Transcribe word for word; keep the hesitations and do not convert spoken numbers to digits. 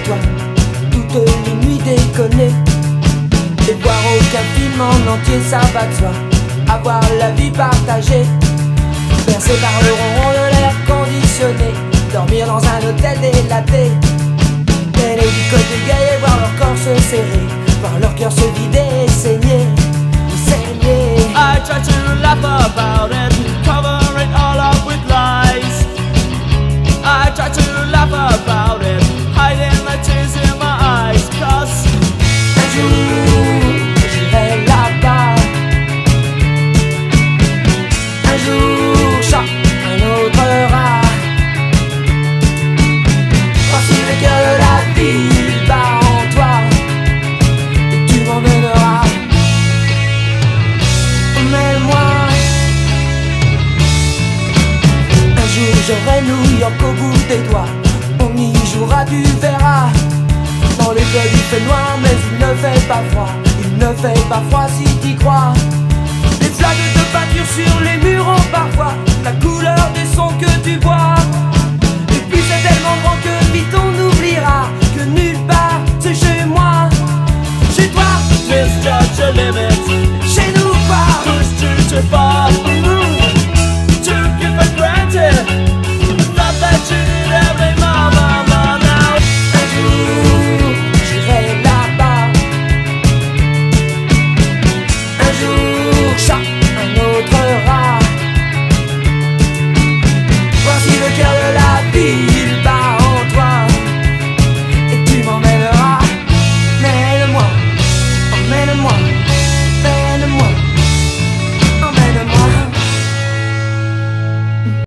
toi toutes les nuits déconner et voir aucun film en entier, ça va de soi. Avoir la vie partagée, bercé par le ronron de l'air conditionné, dormir dans un hôtel délaté, et les côtés gays, voir leur corps se serrer, voir leur cœur se vider et saigner, saigner. I try to laugh about it, cover it all up with lies. I try to laugh about it, hiding the tears in my eyes. Cause un jour, j'irai là-bas. Un jour, chat, un autre rat. Voici le cœur de la vie bat en toi, et tu m'emmèneras. Mais moi, un jour j'aurai New York au bout des doigts. On y jouera, tu verras. Dans les clubs il fait noir mais il ne fait pas froid. Il ne fait pas froid si t'y crois. Des flaques de peinture sur les murs ont parfois la couleur des sons que tu vois. Et puis c'est tellement grand que vite on oubliera que nulle part c'est chez moi. Chez toi, misjudge your limits, chez nous pas. push to to fall.